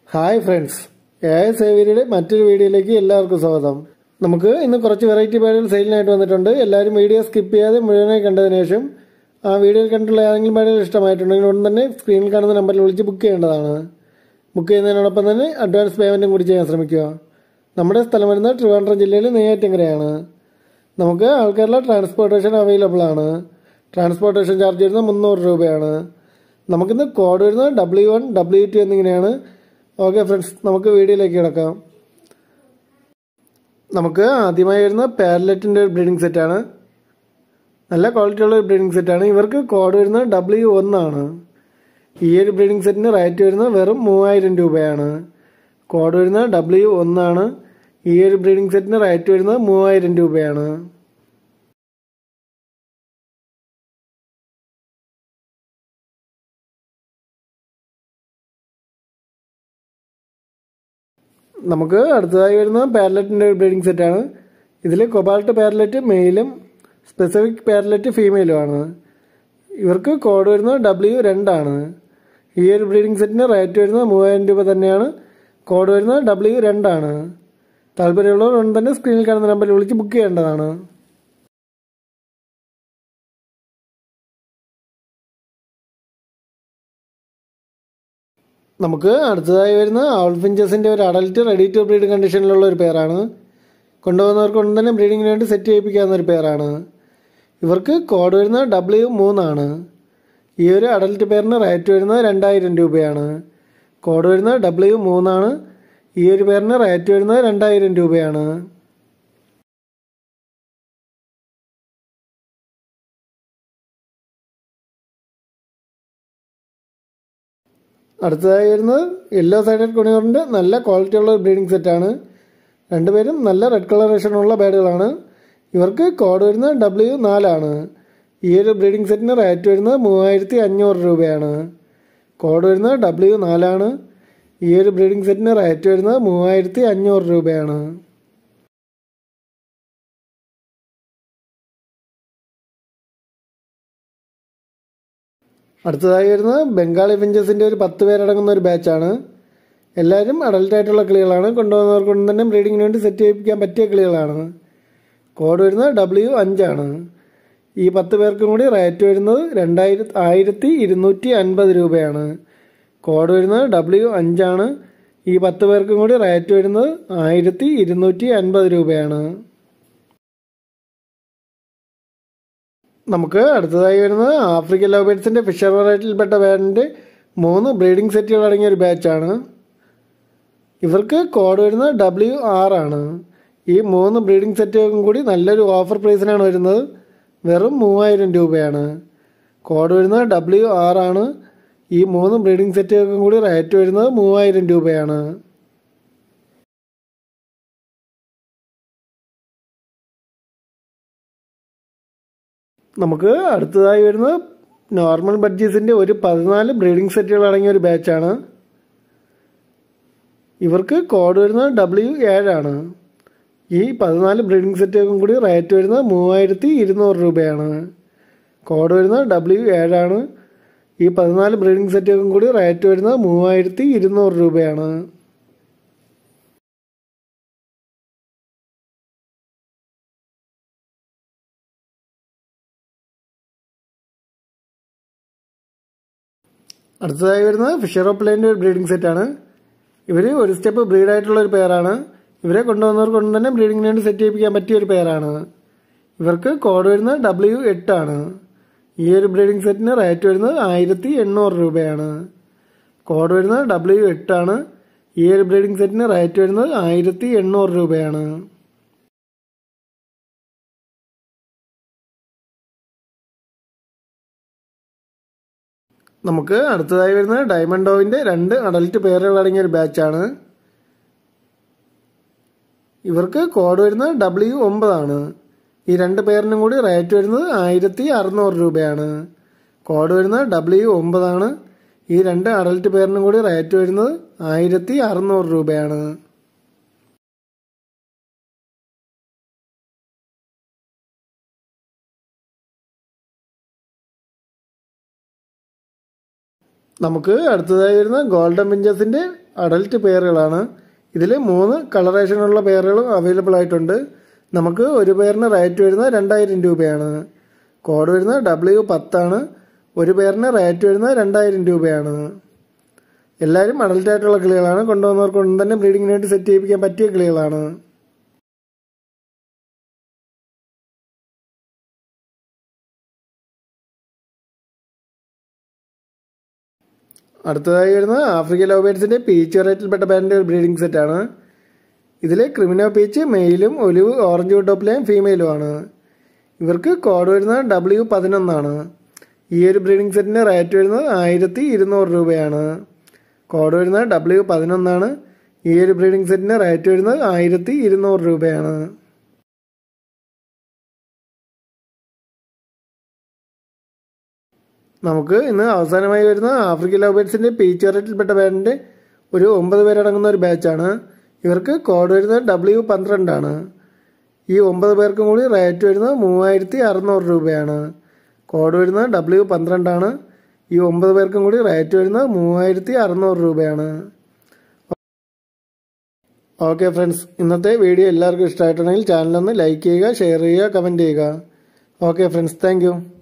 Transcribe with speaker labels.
Speaker 1: Hi friends, AI സേവിയറുടെ മറ്റൊരു വീഡിയോയിലേക്ക് എല്ലാവർക്കും സ്വാഗതം. നമുക്ക് ഇന്ന് കുറച്ച് വെറൈറ്റി ബാഡുകൾ സെയിലിനായിട്ട് വന്നിട്ടുണ്ട്. എല്ലാവരും വീഡിയോ സ്കിപ്പ് ചെയ്യാതെ മുഴുവനായി കണ്ടതിന് ശേഷം ആ വീഡിയോയിൽ കണ്ടിട്ടുള്ള ഏതെങ്കിലും ബാഡുകൾ ഇഷ്ടമായിട്ടുണ്ടെങ്കിൽ ഉടൻ തന്നെ സ്ക്രീനിൽ കാണുന്ന നമ്പറിൽ വിളിച്ച് ബുക്ക് ചെയ്യേണ്ടതാണ്. ബുക്ക് ചെയ്യുന്നതിനോടൊപ്പം തന്നെ അഡ്വാൻസ് പേയ്മെൻറ്റും കൂടി ചെയ്യാൻ ശ്രമിക്കുക. നമ്മുടെ സ്ഥലം വരുന്നത് ട്രിവാൻഡ്രം ജില്ലയിൽ നെയ്യാറ്റിൻകരയാണ്. നമുക്ക് ആൾക്കാരുടെ ട്രാൻസ്പോർട്ടേഷൻ അവൈലബിൾ ആണ്. ട്രാൻസ്പോർട്ടേഷൻ ചാർജ് വരുന്നത് 300 രൂപയാണ്. നമുക്കിന്ന് കോഡ് വരുന്നത് W1 W2 എന്നിങ്ങനെയാണ്. ഓക്കെ ഫ്രണ്ട്സ്, നമുക്ക് വീഡിയോയിലേക്ക് കിടക്കാം. നമുക്ക് ആദ്യമായി വരുന്ന പാരലറ്റിൻ്റെ ഒരു ബ്രീഡിംഗ് സെറ്റാണ്. നല്ല ക്വാളിറ്റിയുള്ള ഒരു ബ്രീഡിംഗ് സെറ്റാണ്. ഇവർക്ക് കോഡ് വരുന്നത് W1 ആണ്. ഈ ഒരു ബ്രീഡിംഗ് സെറ്റിന് റേറ്റ് വരുന്നത് വെറും 3000 രൂപയാണ്. കോഡ് വരുന്നത് W1 ആണ്. ഈ ഒരു ബ്രീഡിംഗ് സെറ്റിന് റേറ്റ് വരുന്നത് 3000 രൂപയാണ്. നമുക്ക് അടുത്തതായി വരുന്ന പാരലറ്റിൻ്റെ ഒരു ബ്രീഡിംഗ് സെറ്റാണ്. ഇതിൽ കൊബാൾട്ട് പാരലറ്റ് മെയിലും സ്പെസിഫിക് പാരലറ്റ് ഫീമെയിലും ആണ്. ഇവർക്ക് കോഡ് വരുന്നത് W2 ആണ്. ഈ ഒരു ബ്രീഡിംഗ് സെറ്റിന് റേറ്റ് വരുന്നത് 3000 രൂപ തന്നെയാണ്. കോഡ് വരുന്നത് W2 ആണ്. താല്പര്യമുള്ളവർ ഉടൻ തന്നെ സ്ക്രീനിൽ കാണുന്ന നമ്പറിൽ വിളിച്ച് ബുക്ക് ചെയ്യേണ്ടതാണ്. നമുക്ക് അടുത്തതായി വരുന്ന ഔൾഫിഞ്ചസിൻ്റെ ഒരു അഡൽറ്റ് റെഡി ടു ബ്രീഡ് കണ്ടീഷനിലുള്ള ഒരു പെയറാണ്. കൊണ്ടുപോകുന്നവർക്ക് ഉടൻ തന്നെ ബ്രീഡിങ്ങിന് വേണ്ടി സെറ്റ് ചെയ്യിപ്പിക്കാവുന്ന ഒരു പെയറാണ്. ഇവർക്ക് കോഡ് വരുന്നത് W3 ആണ്. ഈ ഒരു അഡൽറ്റ് പെയറിന് റേറ്റ് വരുന്നത് 2000 രൂപയാണ്. കോഡ് വരുന്നത് W3 ആണ്. ഈ ഒരു പെയറിന് റേറ്റ് വരുന്നത് 2000 രൂപയാണ്. അടുത്തതായി വരുന്നത് യെല്ലോ സൈഡഡ് കൊണിയോറിൻ്റെ നല്ല ക്വാളിറ്റിയുള്ള ബ്രീഡിംഗ് സെറ്റാണ്. രണ്ടുപേരും നല്ല റെഡ് കളറേഷനുള്ള ബേഡുകളാണ്. ഇവർക്ക് കോഡ് വരുന്നത് W4 ആണ്. ഈ ഒരു ബ്രീഡിംഗ് സെറ്റിന് റേറ്റ് വരുന്നത് 3500 രൂപയാണ്. കോഡ് വരുന്നത് W4 ആണ്. ഈ ഒരു ബ്രീഡിംഗ് സെറ്റിന് റേറ്റ് വരുന്നത് 3500 രൂപയാണ്. അടുത്തതായി വരുന്നത് ബംഗാളി ഫിഞ്ചസിൻ്റെ ഒരു 10 പേരടങ്ങുന്ന ഒരു ബാച്ചാണ്. എല്ലാവരും അഡൽട്ടായിട്ടുള്ള കിളികളാണ്. കൊണ്ടുപോകുന്നവർക്ക് കൊണ്ട് തന്നെ ബ്രീഡിങ്ങിന് വേണ്ടി സെറ്റ് ചെയ്യിപ്പിക്കാൻ പറ്റിയ കിളികളാണ്. കോഡ് വരുന്നത് W5 ആണ്. ഈ 10 പേർക്കും കൂടി റേറ്റ് വരുന്നത് 1250 രൂപയാണ്. കോഡ് വരുന്നത് W5 ആണ്. ഈ 10 പേർക്കും കൂടി റേറ്റ് വരുന്നത് 1250 രൂപയാണ്. നമുക്ക് അടുത്തതായി വരുന്നത് ആഫ്രിക്കൻ ലവ് ബേർഡ്സിൻ്റെ ഫിഷർ വെറൈറ്റിയിൽപ്പെട്ട ബാൻഡിൻ്റെ 3 ബ്രീഡിംഗ് സെറ്റുകൾ അടങ്ങിയ ഒരു ബാച്ചാണ്. ഇവർക്ക് കോഡ് വരുന്നത് W6 ആണ്. ഈ 3 ബ്രീഡിംഗ് സെറ്റുകൾക്കും കൂടി നല്ലൊരു ഓഫർ പ്രൈസിനാണ് വരുന്നത്. വെറും 3000 രൂപയാണ്. കോഡ് വരുന്നത് W6 ആണ്. ഈ 3 ബ്രീഡിംഗ് സെറ്റുകൾക്കും കൂടി റേറ്റ് വരുന്നത് 3000 രൂപയാണ്. നമുക്ക് അടുത്തതായി വരുന്നത് നോർമൽ ബഡ്ജീസിൻ്റെ ഒരു 14 ബ്രീഡിംഗ് സെറ്റുകൾ അടങ്ങിയ ഒരു ബാച്ചാണ്. ഇവർക്ക് കോഡ് വരുന്നത് W7 ആണ്. ഈ 14 ബ്രീഡിംഗ് സെറ്റുകൾക്കും കൂടി റേറ്റ് വരുന്നത് 3200 രൂപയാണ്. കോഡ് വരുന്നത് W7 ആണ്. ഈ 14 ബ്രീഡിംഗ് സെറ്റുകൾക്കും കൂടി റേറ്റ് വരുന്നത് 3200 രൂപയാണ്. അടുത്തതായി വരുന്നത് ഫിഷർ ഓഫ് പ്ലെയിൻ്റെ ഒരു ബ്രീഡിംഗ് സെറ്റാണ്. ഇവർ ഒരു സ്റ്റെപ്പ് ബ്രീഡായിട്ടുള്ള ഒരു പെയറാണ്. ഇവരെ കൊണ്ടുവന്നവർക്ക് കൊണ്ട് തന്നെ ബ്രീഡിങ്ങിന് വേണ്ടി സെറ്റ് ചെയ്യിപ്പിക്കാൻ പറ്റിയ ഒരു പെയറാണ്. ഇവർക്ക് കോഡ് വരുന്നത് W8 ആണ്. ഈ ഒരു ബ്രീഡിംഗ് സെറ്റിന് റേറ്റ് വരുന്നത് 1800 രൂപയാണ്. കോഡ് വരുന്നത് W8 ആണ്. ഈ ഒരു ബ്രീഡിംഗ് സെറ്റിന് റേറ്റ് വരുന്നത് 1800 രൂപയാണ്. നമുക്ക് അടുത്തതായി വരുന്നത് ഡയമണ്ട് ഡോവിൻ്റെ 2 അഡൽറ്റ് പെയറുകൾ അടങ്ങിയ ഒരു ബാച്ചാണ്. ഇവർക്ക് കോഡ് വരുന്നത് W9 ആണ്. ഈ 2 പെയറിനും കൂടി റേറ്റ് വരുന്നത് 1600 രൂപയാണ്. കോഡ് വരുന്നത് W9 ആണ്. ഈ 2 അഡൽറ്റ് പെയറിനും കൂടി റേറ്റ് വരുന്നത് 1600 രൂപയാണ്. നമുക്ക് അടുത്തതായി വരുന്ന ഗോൾഡൻ വിഞ്ചസിൻ്റെ അഡൽട്ട് പെയറുകളാണ്. ഇതിൽ 3 കളറേഷനുള്ള പെയറുകളും അവൈലബിൾ ആയിട്ടുണ്ട്. നമുക്ക് ഒരു പെയറിന് റേറ്റ് വരുന്നത് 2000 രൂപയാണ്. കോഡ് വരുന്നത് W10 ആണ്. ഒരു പെയറിന് റേറ്റ് വരുന്നത് 2000 രൂപയാണ്. എല്ലാവരും അഡൽട്ട് ആയിട്ടുള്ള കിളികളാണ്. കൊണ്ടുവന്നവർക്ക് ഒന്നും തന്നെ ബ്രീഡിങ്ങിനായിട്ട് സെറ്റ് ചെയ്യിപ്പിക്കാൻ പറ്റിയ കിളികളാണ്. അടുത്തതായി വരുന്നത് ആഫ്രിക്കൻ ലവ് ബേർഡ്സിൻ്റെ പീച്ച് വെറൈറ്റിയിൽപ്പെട്ട പാരൻ്റ് ബ്രീഡിംഗ് സെറ്റാണ്. ഇതിൽ ക്രിമിനോ പീച്ച് മെയിലും ഒലിവ് ഓറഞ്ച് ടോപ്പിലെയും ഫീമെയിലുമാണ്. ഇവർക്ക് കോഡ് വരുന്നത് W11 ആണ്. ഈ ഒരു ബ്രീഡിംഗ് സെറ്റിൻ്റെ റേറ്റ് വരുന്നത് 1200 രൂപയാണ്. കോഡ് വരുന്നത് W11 ആണ്. ഈ ഒരു ബ്രീഡിംഗ് സെറ്റിൻ്റെ റേറ്റ് വരുന്നത് 1200 രൂപയാണ്. നമുക്ക് ഇന്ന് അവസാനമായി വരുന്ന ആഫ്രിക്കൻ ലവ് ബേർഡ്സിൻ്റെ പീച്ച് വെറൈറ്റിയിൽപ്പെട്ട പാരൻ്റ് ഒരു 9 പേരടങ്ങുന്ന ഒരു ബാച്ചാണ്. ഇവർക്ക് കോഡ് വരുന്നത് W12 ആണ്. ഈ 9 പേർക്കും കൂടി റേറ്റ് വരുന്നത് 3600 രൂപയാണ്. കോഡ് വരുന്നത് W12 ആണ്. ഈ 9 പേർക്കും കൂടി റേറ്റ് വരുന്നത് 3600 രൂപയാണ്. ഓക്കെ ഫ്രണ്ട്സ്, ഇന്നത്തെ വീഡിയോ എല്ലാവർക്കും ഇഷ്ടമായിട്ടുണ്ടെങ്കിൽ ചാനലൊന്ന് ലൈക്ക് ചെയ്യുക, ഷെയർ ചെയ്യുക, കമൻറ്റ് ചെയ്യുക. Okay friends, thank U.